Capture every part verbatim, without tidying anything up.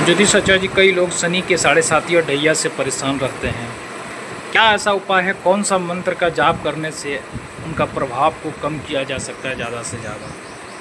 ज्योतिषाचार्य जी, कई लोग शनि के साढ़े साती और ढैया से परेशान रहते हैं। क्या ऐसा उपाय है, कौन सा मंत्र का जाप करने से उनका प्रभाव को कम किया जा सकता है ज़्यादा से ज़्यादा?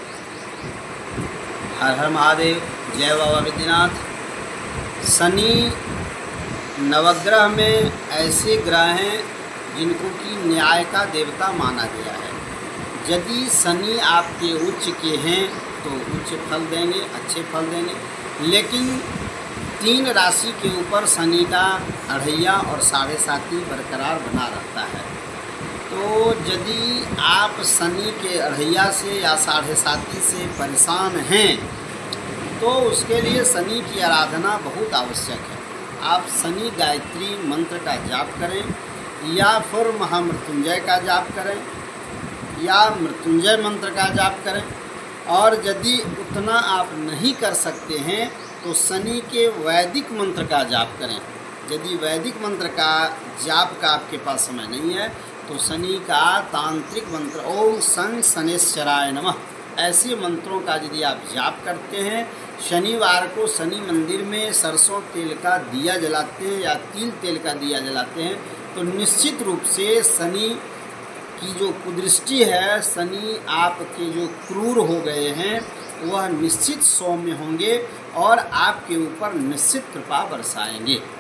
हर हर महादेव, जय बाबा विद्यनाथ। शनि नवग्रह में ऐसे ग्रह हैं जिनको कि न्याय का देवता माना गया है। यदि शनि आपके उच्च के हैं तो उच्च फल देंगे, अच्छे फल देंगे, लेकिन तीन राशि के ऊपर शनि का अढ़ैया और साढ़े साती बरकरार बना रहता है। तो यदि आप शनि के अढ़ैया से या साढ़े साती से परेशान हैं तो उसके लिए शनि की आराधना बहुत आवश्यक है। आप शनि गायत्री मंत्र का जाप करें या फिर महामृत्युंजय का जाप करें या मृत्युंजय मंत्र का जाप करें। और यदि उतना आप नहीं कर सकते हैं तो शनि के वैदिक मंत्र का जाप करें। यदि वैदिक मंत्र का जाप का आपके पास समय नहीं है तो शनि का तांत्रिक मंत्र ओम शं शनेश्वराय नमः, ऐसे मंत्रों का यदि आप जाप करते हैं, शनिवार को शनि मंदिर में सरसों तेल का दिया जलाते हैं या तिल तेल का दिया जलाते हैं, तो निश्चित रूप से शनि की जो कुदृष्टि है, शनि आपके जो क्रूर हो गए हैं वह निश्चित सौम्य होंगे और आपके ऊपर निश्चित कृपा बरसाएंगे।